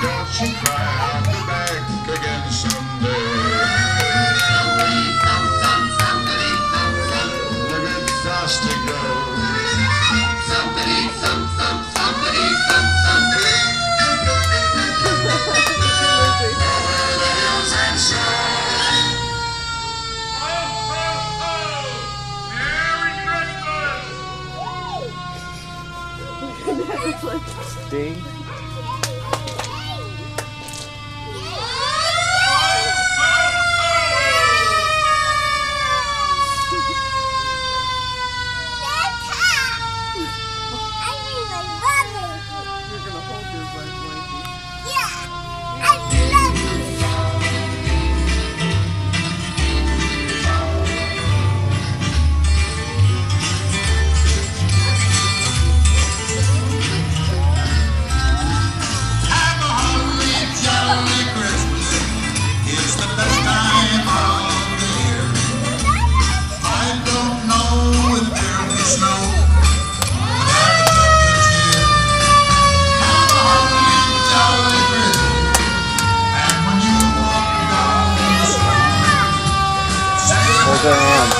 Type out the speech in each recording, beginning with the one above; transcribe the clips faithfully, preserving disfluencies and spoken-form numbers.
Don't you cry, I'll be back again someday. Somebody, some, some, somebody, some, some. Look at Frosty go. Somebody, some, some, somebody, some, somebody. Over the hills and snows. Ho, ho, ho! Merry Christmas! Sting. Hold their hands.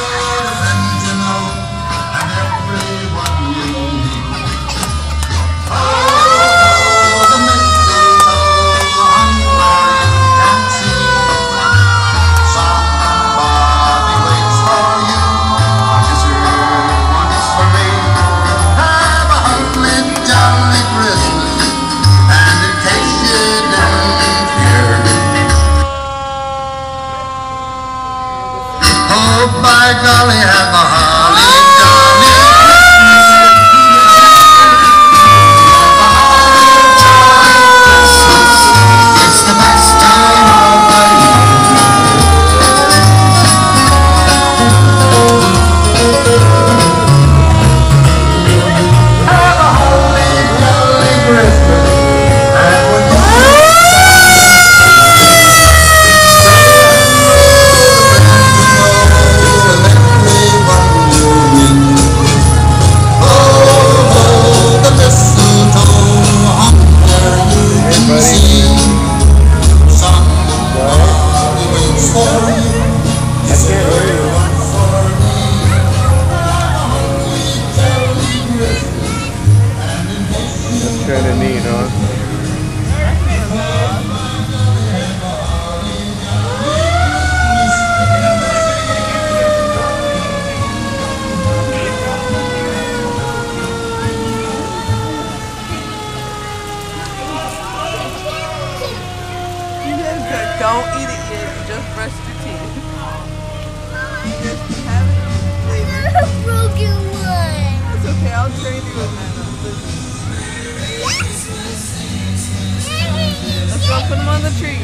Oh, by golly, have a holly jolly Christmas. It's the best time of the year. Have a holly jolly Christmas. And when you Kind of neat, huh? Don't eat it yet, just brush your teeth. Have it, leave it. A broken one. That's okay, I'll train you with that. Let's go put them on the tree.